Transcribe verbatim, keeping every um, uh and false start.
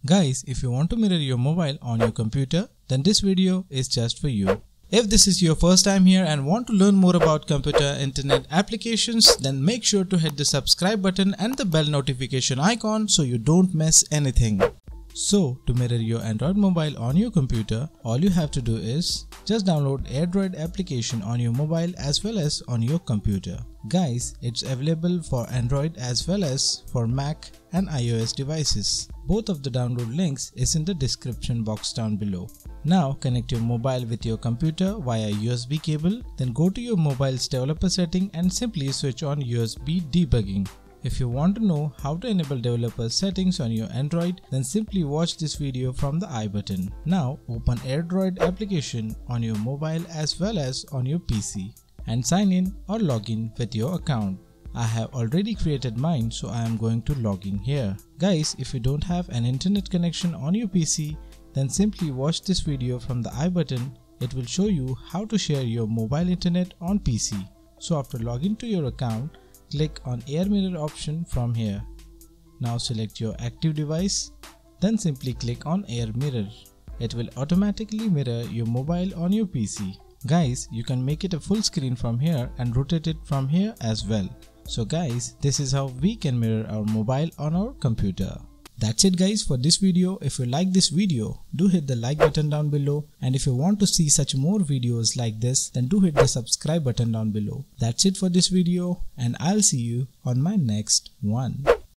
Guys, if you want to mirror your mobile on your computer, then this video is just for you. If this is your first time here and want to learn more about computer internet applications, then make sure to hit the subscribe button and the bell notification icon so you don't miss anything. So, to mirror your Android mobile on your computer, all you have to do is just download AirDroid application on your mobile as well as on your computer. Guys, it's available for Android as well as for Mac and iOS devices. Both of the download links is in the description box down below. Now connect your mobile with your computer via U S B cable, then go to your mobile's developer setting and simply switch on U S B debugging. If you want to know how to enable developer settings on your Android, then simply watch this video from the I button. Now open AirDroid application on your mobile as well as on your P C and sign in or log in with your account. I have already created mine, so I am going to log in here. Guys, if you don't have an internet connection on your P C, then simply watch this video from the I button. It will show you how to share your mobile internet on P C. So after login to your account, click on Air Mirror option from here. Now select your active device, then simply click on Air Mirror. It will automatically mirror your mobile on your P C. Guys, you can make it a full screen from here and rotate it from here as well. So guys, this is how we can mirror our mobile on our computer. That's it guys for this video. If you like this video, do hit the like button down below, and if you want to see such more videos like this, then do hit the subscribe button down below. That's it for this video, and I'll see you on my next one.